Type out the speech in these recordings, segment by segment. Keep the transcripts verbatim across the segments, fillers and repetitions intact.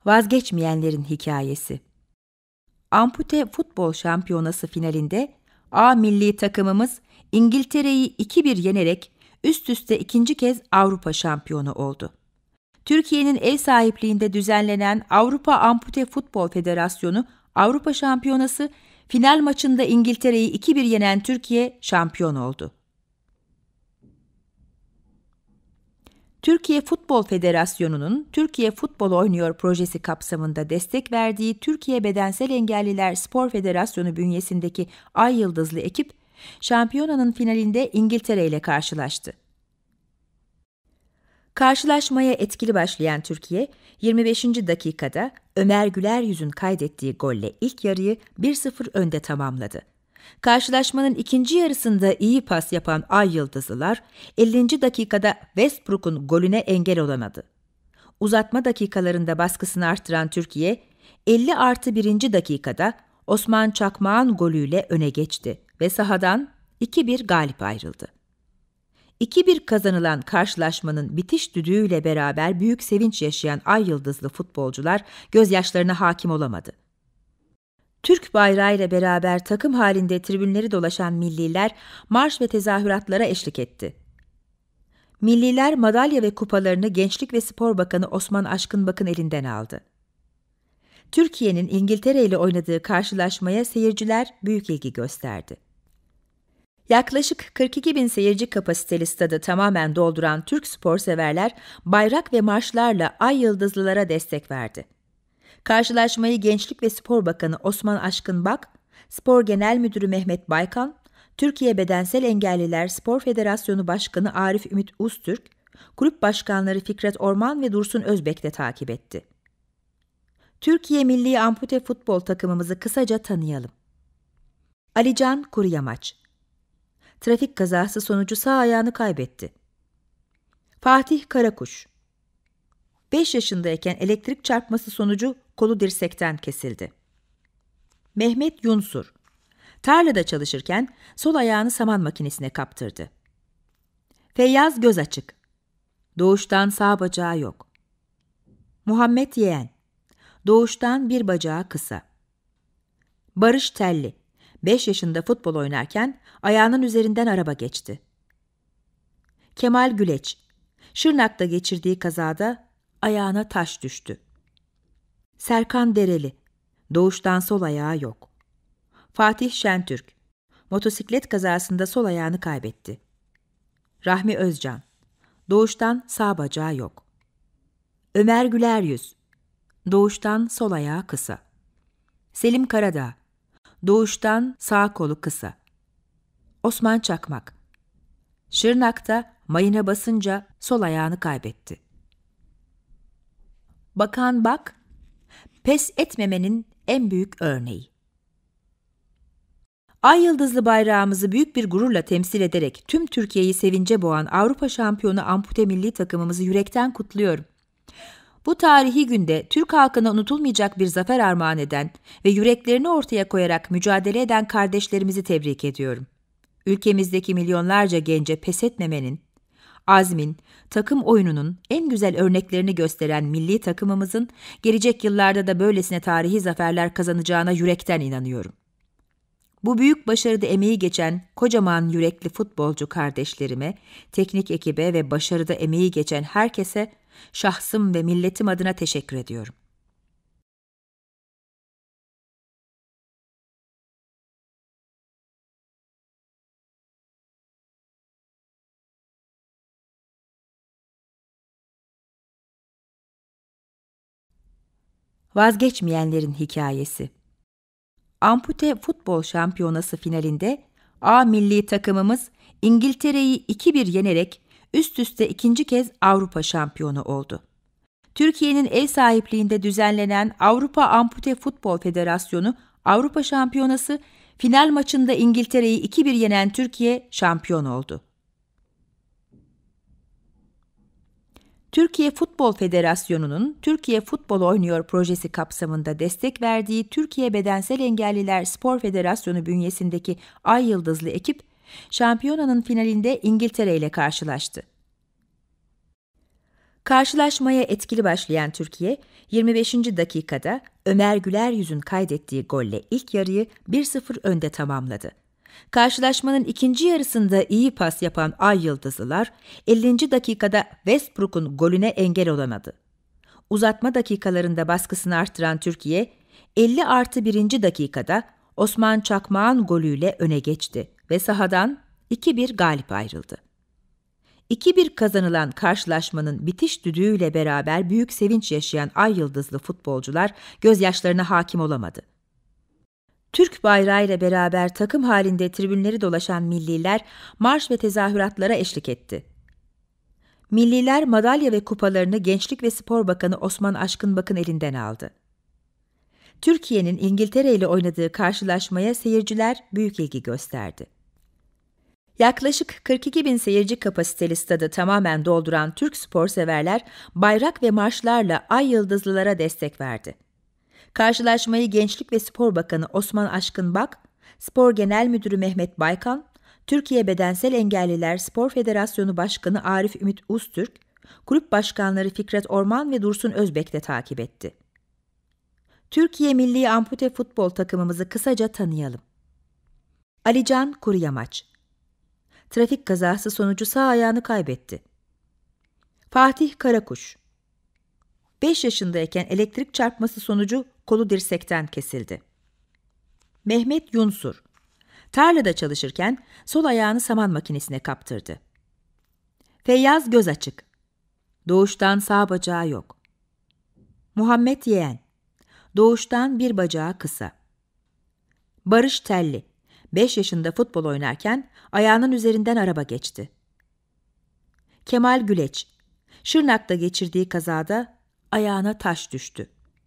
Vazgeçmeyenlerin hikayesi. Ampute Futbol Şampiyonası finalinde A milli takımımız İngiltere'yi iki bir yenerek üst üste ikinci kez Avrupa şampiyonu oldu. Türkiye'nin ev sahipliğinde düzenlenen Avrupa Ampute Futbol Federasyonu Avrupa Şampiyonası final maçında İngiltere'yi iki bir yenen Türkiye şampiyon oldu. Türkiye Futbol Federasyonu'nun Türkiye Futbol Oynuyor projesi kapsamında destek verdiği Türkiye Bedensel Engelliler Spor Federasyonu bünyesindeki Ay Yıldızlı ekip, şampiyonanın finalinde İngiltere ile karşılaştı. Karşılaşmaya etkili başlayan Türkiye, yirmi beşinci dakikada Ömer Güleryüz'ün kaydettiği golle ilk yarıyı bir sıfır önde tamamladı. Karşılaşmanın ikinci yarısında iyi pas yapan Ay Yıldızlılar, ellinci dakikada Westbrook'un golüne engel olamadı. Uzatma dakikalarında baskısını artıran Türkiye, elli artı birinci dakikada Osman Çakmak'ın golüyle öne geçti ve sahadan iki bir galip ayrıldı. iki bir kazanılan karşılaşmanın bitiş düdüğüyle beraber büyük sevinç yaşayan Ay Yıldızlı futbolcular gözyaşlarına hakim olamadı. Türk bayrağıyla beraber takım halinde tribünleri dolaşan milliler marş ve tezahüratlara eşlik etti. Milliler madalya ve kupalarını Gençlik ve Spor Bakanı Osman Aşkınbak'ın elinden aldı. Türkiye'nin İngiltere ile oynadığı karşılaşmaya seyirciler büyük ilgi gösterdi. Yaklaşık kırk iki bin seyirci kapasiteli stadı tamamen dolduran Türk sporseverler bayrak ve marşlarla Ay Yıldızlılara destek verdi. Karşılaşmayı Gençlik ve Spor Bakanı Osman Aşkınbak, Spor Genel Müdürü Mehmet Baykan, Türkiye Bedensel Engelliler Spor Federasyonu Başkanı Arif Ümit Uztürk, kulüp başkanları Fikret Orman ve Dursun Özbek de takip etti. Türkiye Milli Ampute Futbol takımımızı kısaca tanıyalım. Alican Kuruyamaç. Trafik kazası sonucu sağ ayağını kaybetti. Fatih Karakuş. beş yaşındayken elektrik çarpması sonucu kolu dirsekten kesildi. Mehmet Yunsur. Tarlada çalışırken sol ayağını saman makinesine kaptırdı. Feyyaz Gözaçık. Doğuştan sağ bacağı yok. Muhammed Yeğen. Doğuştan bir bacağı kısa. Barış Telli. beş yaşında futbol oynarken ayağının üzerinden araba geçti. Kemal Güleç. Şırnak'ta geçirdiği kazada ayağına taş düştü. Serkan Dereli. Doğuştan sol ayağı yok. Fatih Şentürk. Motosiklet kazasında sol ayağını kaybetti. Rahmi Özcan. Doğuştan sağ bacağı yok. Ömer Güleryüz. Doğuştan sol ayağı kısa. Selim Karadağ. Doğuştan sağ kolu kısa. Osman Çakmak. Şırnak'ta mayına basınca sol ayağını kaybetti. Bakan Bak, pes etmemenin en büyük örneği. Ay Yıldızlı bayrağımızı büyük bir gururla temsil ederek tüm Türkiye'yi sevince boğan Avrupa şampiyonu ampute milli takımımızı yürekten kutluyorum. Bu tarihi günde Türk halkına unutulmayacak bir zafer armağan eden ve yüreklerini ortaya koyarak mücadele eden kardeşlerimizi tebrik ediyorum. Ülkemizdeki milyonlarca gence pes etmemenin, azmin, takım oyununun en güzel örneklerini gösteren milli takımımızın gelecek yıllarda da böylesine tarihi zaferler kazanacağına yürekten inanıyorum. Bu büyük başarıda emeği geçen kocaman yürekli futbolcu kardeşlerime, teknik ekibe ve başarıda emeği geçen herkese şahsım ve milletim adına teşekkür ediyorum. Vazgeçmeyenlerin hikayesi. Ampute Futbol Şampiyonası finalinde A milli takımımız İngiltere'yi iki bir yenerek üst üste ikinci kez Avrupa şampiyonu oldu. Türkiye'nin ev sahipliğinde düzenlenen Avrupa Ampute Futbol Federasyonu Avrupa Şampiyonası final maçında İngiltere'yi iki bir yenen Türkiye şampiyon oldu. Türkiye Futbol Federasyonu'nun Türkiye Futbol Oynuyor projesi kapsamında destek verdiği Türkiye Bedensel Engelliler Spor Federasyonu bünyesindeki Ay Yıldızlı ekip, şampiyonanın finalinde İngiltere ile karşılaştı. Karşılaşmaya etkili başlayan Türkiye, yirmi beşinci dakikada Ömer Güleryüz'ün kaydettiği golle ilk yarıyı bir sıfır önde tamamladı. Karşılaşmanın ikinci yarısında iyi pas yapan Ay Yıldızlılar, ellinci dakikada Westbrook'un golüne engel olamadı. Uzatma dakikalarında baskısını arttıran Türkiye, elli artı birinci dakikada Osman Çakmak'ın golüyle öne geçti ve sahadan iki bir galip ayrıldı. iki bir kazanılan karşılaşmanın bitiş düdüğüyle beraber büyük sevinç yaşayan Ay Yıldızlı futbolcular gözyaşlarına hakim olamadı. Türk bayrağıyla beraber takım halinde tribünleri dolaşan milliler marş ve tezahüratlara eşlik etti. Milliler madalya ve kupalarını Gençlik ve Spor Bakanı Osman Aşkınbak'ın elinden aldı. Türkiye'nin İngiltere ile oynadığı karşılaşmaya seyirciler büyük ilgi gösterdi. Yaklaşık kırk iki bin seyirci kapasiteli stadı tamamen dolduran Türk sporseverler bayrak ve marşlarla Ay Yıldızlılara destek verdi. Karşılaşmayı Gençlik ve Spor Bakanı Osman Aşkınbak, Spor Genel Müdürü Mehmet Baykan, Türkiye Bedensel Engelliler Spor Federasyonu Başkanı Arif Ümit Uztürk, kulüp başkanları Fikret Orman ve Dursun Özbek de takip etti. Türkiye Milli Ampute Futbol takımımızı kısaca tanıyalım. Alican Kuruyamaç. Trafik kazası sonucu sağ ayağını kaybetti. Fatih Karakuş. beş yaşındayken elektrik çarpması sonucu kolu dirsekten kesildi. Mehmet Yunsur. Tarlada çalışırken sol ayağını saman makinesine kaptırdı. Feyyaz Gözaçık. Doğuştan sağ bacağı yok. Muhammed Yeğen. Doğuştan bir bacağı kısa. Barış Telli. beş yaşında futbol oynarken ayağının üzerinden araba geçti. Kemal Güleç. Şırnak'ta geçirdiği kazada ayağına taş düştü.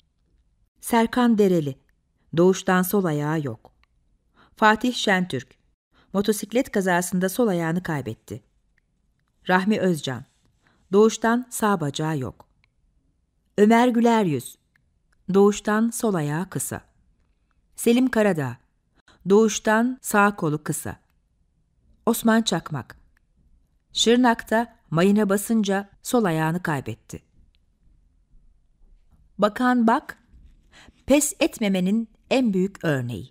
Serkan Dereli. Doğuştan sol ayağı yok. Fatih Şentürk. Motosiklet kazasında sol ayağını kaybetti. Rahmi Özcan. Doğuştan sağ bacağı yok. Ömer Güleryüz. Doğuştan sol ayağı kısa. Selim Karadağ. Doğuştan sağ kolu kısa. Osman Çakmak. Şırnak'ta mayına basınca sol ayağını kaybetti. Bakan Bak, pes etmemenin en büyük örneği.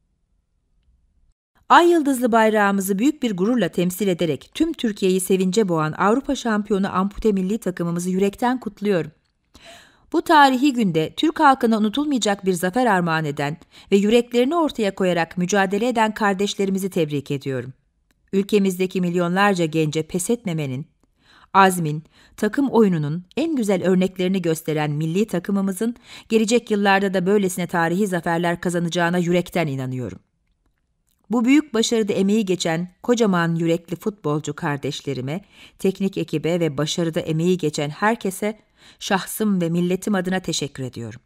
Ay Yıldızlı bayrağımızı büyük bir gururla temsil ederek tüm Türkiye'yi sevince boğan Avrupa şampiyonu ampute milli takımımızı yürekten kutluyorum. Bu tarihi günde Türk halkına unutulmayacak bir zafer armağan eden ve yüreklerini ortaya koyarak mücadele eden kardeşlerimizi tebrik ediyorum. Ülkemizdeki milyonlarca gence pes etmemenin, azmin, takım oyununun en güzel örneklerini gösteren milli takımımızın gelecek yıllarda da böylesine tarihi zaferler kazanacağına yürekten inanıyorum. Bu büyük başarıda emeği geçen kocaman yürekli futbolcu kardeşlerime, teknik ekibe ve başarıda emeği geçen herkese şahsım ve milletim adına teşekkür ediyorum.